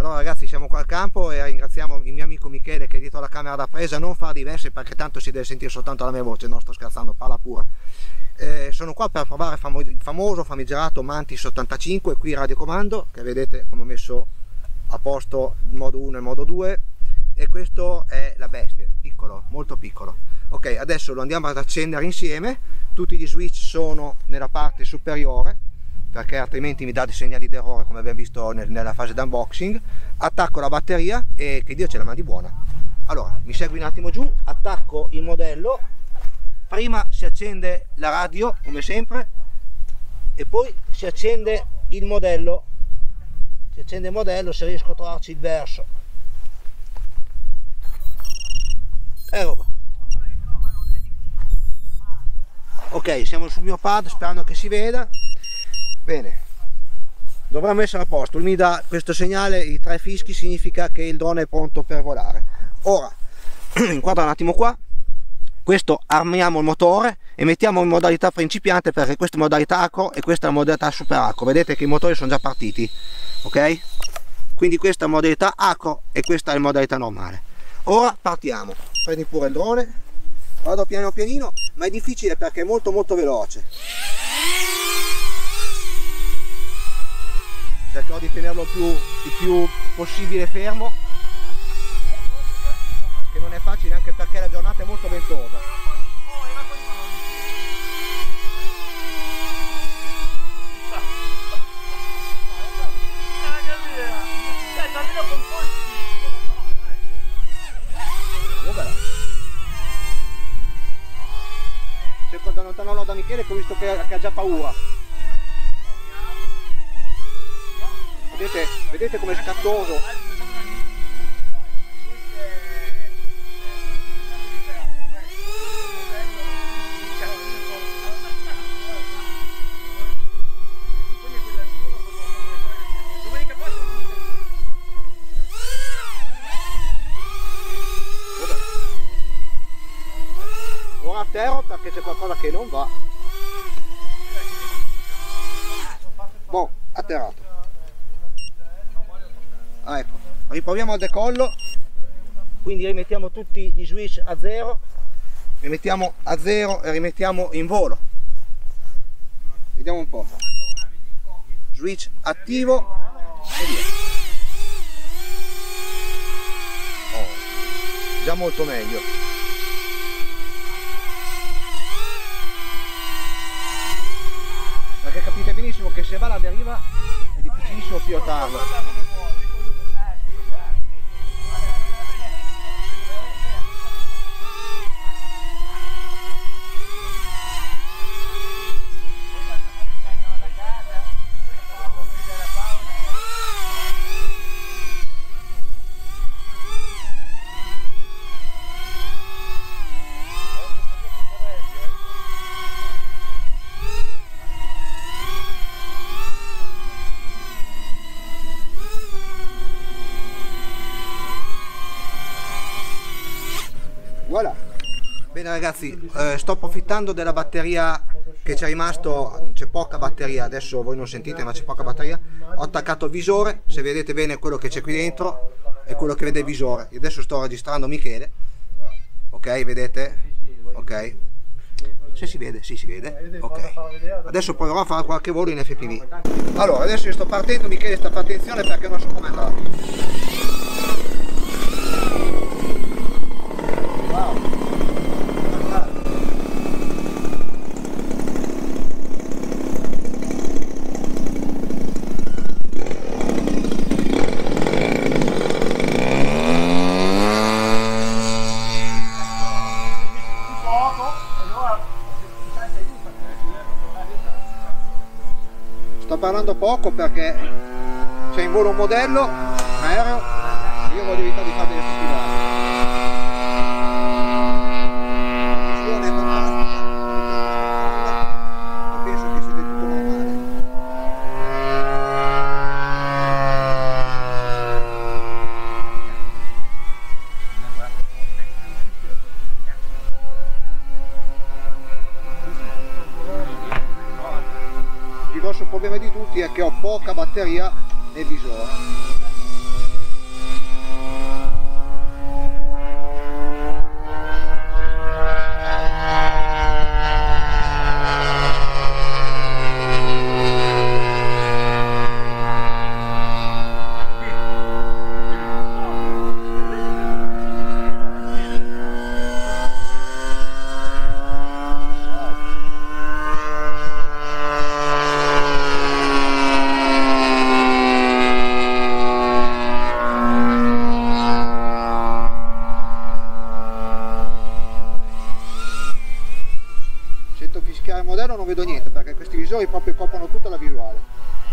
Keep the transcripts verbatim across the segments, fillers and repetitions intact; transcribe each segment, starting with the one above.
Allora ragazzi, siamo qua al campo e ringraziamo il mio amico Michele che è dietro la camera da presa, non fa diverse perché tanto si deve sentire soltanto la mia voce, no sto scherzando, parla pura. Eh, sono qua per provare il famoso famigerato Mantis ottantacinque, qui radiocomando, che vedete come ho messo a posto il modo uno e il modo due, e questo è la bestia, piccolo, molto piccolo. Ok, adesso lo andiamo ad accendere insieme, tutti gli switch sono nella parte superiore, perché altrimenti mi dà dei segnali d'errore come abbiamo visto nel, nella fase d'unboxing. Attacco la batteria e che Dio ce la mandi buona. Allora, mi segui un attimo giù, attacco il modello, prima si accende la radio come sempre e poi si accende il modello, si accende il modello se riesco a trovarci il verso. E roba. Ok, siamo sul mio pad sperando che si veda. Bene, dovremmo essere a posto. Lui mi dà questo segnale, i tre fischi, significa che il drone è pronto per volare. Ora inquadra un attimo qua, questo armiamo il motore e mettiamo in modalità principiante, perché questa è modalità acro e questa è la modalità super acro. Vedete che i motori sono già partiti, ok? Quindi questa è la modalità acro e questa è la modalità normale. Ora partiamo, prendi pure il drone, vado piano pianino, ma è difficile perché è molto molto veloce. Cercherò di tenerlo più, il più possibile fermo, che non è facile anche perché la giornata è molto ventosa. Cerco di allontanarlo da Michele, che ho visto che, che ha già paura. Vedete, vedete com'è scattoso? Ora atterro perché c'è qualcosa che non va. Boh, atterrato. Ah, ecco, riproviamo al decollo, quindi rimettiamo tutti gli switch a zero, rimettiamo a zero e rimettiamo in volo. Vediamo un po'. Switch attivo e via. Oh, già molto meglio. Perché capite benissimo che se va alla deriva è difficilissimo pilotarlo. Voilà. Bene ragazzi, eh, sto approfittando della batteria che c'è rimasto, c'è poca batteria, adesso voi non sentite ma c'è poca batteria. Ho attaccato il visore, se vedete bene quello che c'è qui dentro è quello che vede il visore. Io adesso sto registrando Michele, ok, vedete? Ok, se si vede, sì si vede, ok. Adesso proverò a fare qualche volo in F P V. Allora, adesso io sto partendo, Michele sta per attenzione perché non so come andrà. Sto parlando poco perché c'è in volo un modello aereo e io voglio evitare di fare delle stupidate. La visione è fantastica, ma penso che sia del tutto normale. Il grosso problema di tutti è che ho poca batteria nel visore. modello non vedo niente perché questi visori proprio coprono tutta la visuale.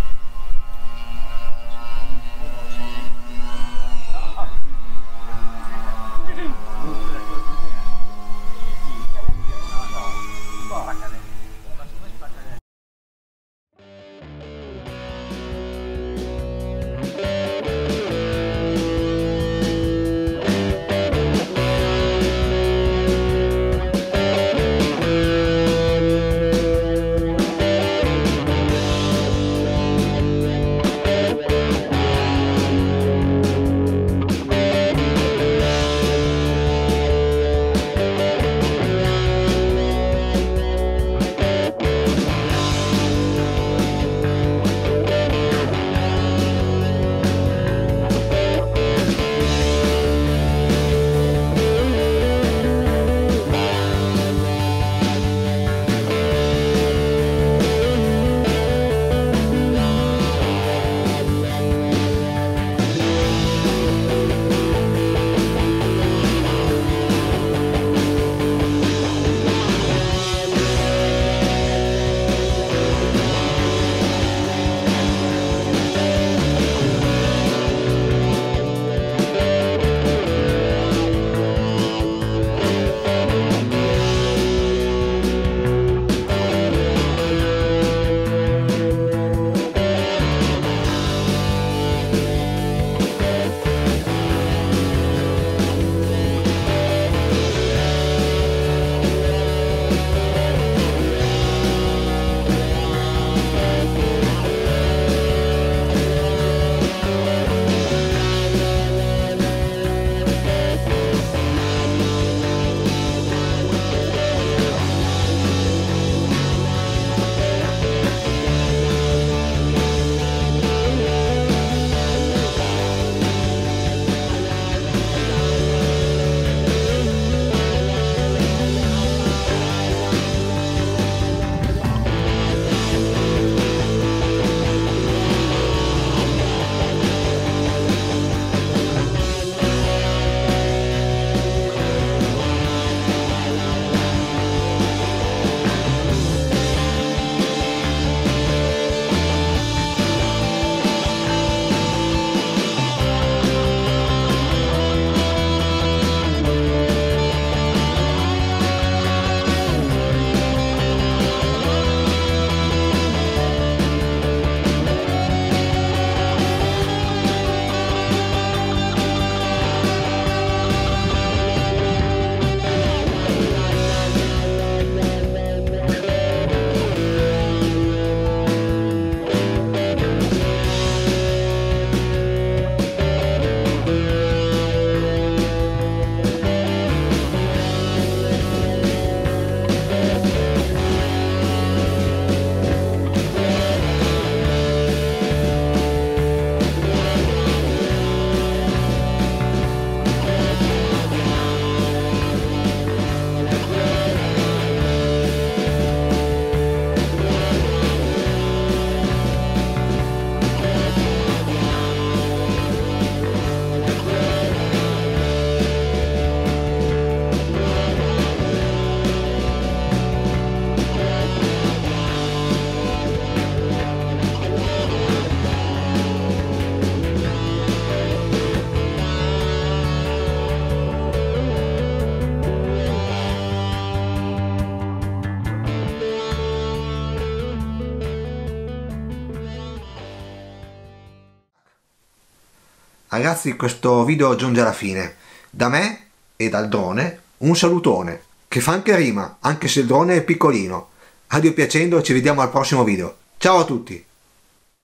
Ragazzi, questo video giunge alla fine. Da me e dal drone un salutone, che fa anche rima, anche se il drone è piccolino. Addio piacendo, ci vediamo al prossimo video. Ciao a tutti!